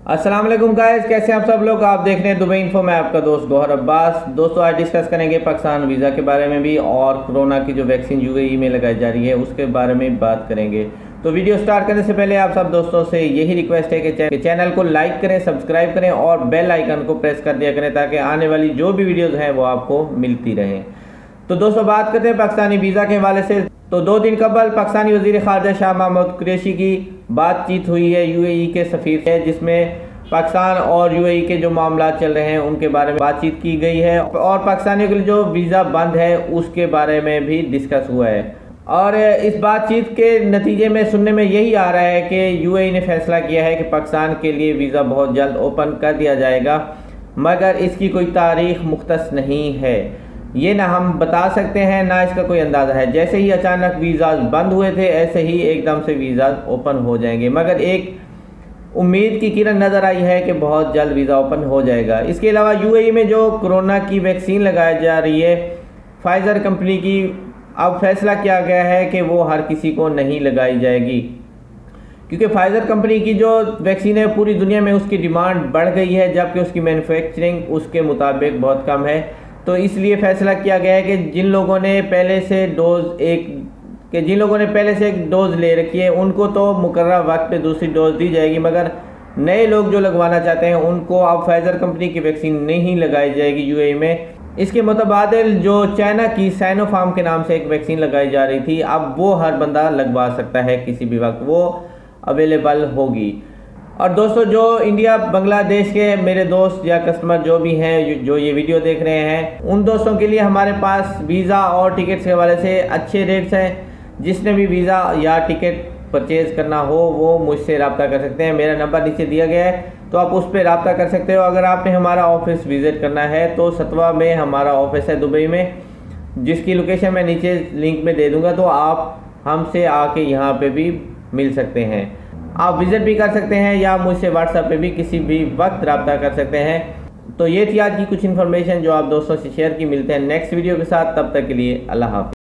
अस्सलाम वालेकुम गाइस, कैसे हैं आप सब लोग। आप देख रहे हैं दुबई इन्फो। मैं आपका दोस्त गौहर अब्बास। दोस्तों आज डिस्कस करेंगे पाकिस्तान वीज़ा के बारे में भी और कोरोना की जो वैक्सीन यूएई में लगाई जा रही है उसके बारे में बात करेंगे। तो वीडियो स्टार्ट करने से पहले आप सब दोस्तों से यही रिक्वेस्ट है कि चैनल को लाइक करें, सब्सक्राइब करें और बेल आइकन को प्रेस कर दिया करें ताकि आने वाली जो भी वीडियोज़ हैं वो आपको मिलती रहें। तो दोस्तों बात करते हैं पाकिस्तानी वीज़ा के हवाले से। तो 2 दिन कबल पाकिस्तानी वज़ीर ख़ारजा शाह महमूद कुरैशी की बातचीत हुई है यूएई के सफ़ीर से, जिसमें पाकिस्तान और यूएई के जो मामला चल रहे हैं उनके बारे में बातचीत की गई है और पाकिस्तानियों के लिए जो वीज़ा बंद है उसके बारे में भी डिस्कस हुआ है। और इस बातचीत के नतीजे में सुनने में यही आ रहा है कि यूएई ने फैसला किया है कि पाकिस्तान के लिए वीज़ा बहुत जल्द ओपन कर दिया जाएगा, मगर इसकी कोई तारीख मुख्तस नहीं है। ये ना हम बता सकते हैं ना इसका कोई अंदाज़ा है। जैसे ही अचानक वीज़ा बंद हुए थे ऐसे ही एकदम से वीज़ा ओपन हो जाएंगे, मगर एक उम्मीद की किरण नज़र आई है कि बहुत जल्द वीज़ा ओपन हो जाएगा। इसके अलावा यूएई में जो कोरोना की वैक्सीन लगाई जा रही है फाइज़र कंपनी की, अब फैसला किया गया है कि वो हर किसी को नहीं लगाई जाएगी, क्योंकि फाइज़र कंपनी की जो वैक्सीन है पूरी दुनिया में उसकी डिमांड बढ़ गई है, जबकि उसकी मैन्युफैक्चरिंग उसके मुताबिक बहुत कम है। तो इसलिए फैसला किया गया है कि जिन लोगों ने पहले से एक डोज़ ले रखी है उनको तो मुकर्रर वक्त पे दूसरी डोज़ दी जाएगी, मगर नए लोग जो लगवाना चाहते हैं उनको अब फाइज़र कंपनी की वैक्सीन नहीं लगाई जाएगी यूएई में। इसके मुतबादिल जो चाइना की साइनोफार्म के नाम से एक वैक्सीन लगाई जा रही थी, अब वो हर बंदा लगवा सकता है, किसी भी वक्त वो अवेलेबल होगी। और दोस्तों जो इंडिया बांग्लादेश के मेरे दोस्त या कस्टमर जो भी हैं जो ये वीडियो देख रहे हैं, उन दोस्तों के लिए हमारे पास वीज़ा और टिकट्स के हवाले से अच्छे रेट्स हैं। जिसने भी वीज़ा या टिकट परचेज़ करना हो वो मुझसे रब्ता कर सकते हैं। मेरा नंबर नीचे दिया गया है तो आप उस पर रब्ता कर सकते हो। अगर आपने हमारा ऑफिस विज़िट करना है तो सतवा में हमारा ऑफिस है दुबई में, जिसकी लोकेशन मैं नीचे लिंक में दे दूँगा, तो आप हमसे आके यहाँ पे भी मिल सकते हैं। आप विज़िट भी कर सकते हैं या मुझसे व्हाट्सएप पे भी किसी भी वक्त रब्ता कर सकते हैं। तो ये थी आज की कुछ इन्फॉर्मेशन जो आप दोस्तों से शेयर की। मिलते हैं नेक्स्ट वीडियो के साथ, तब तक के लिए अल्लाह हाफ़िज़।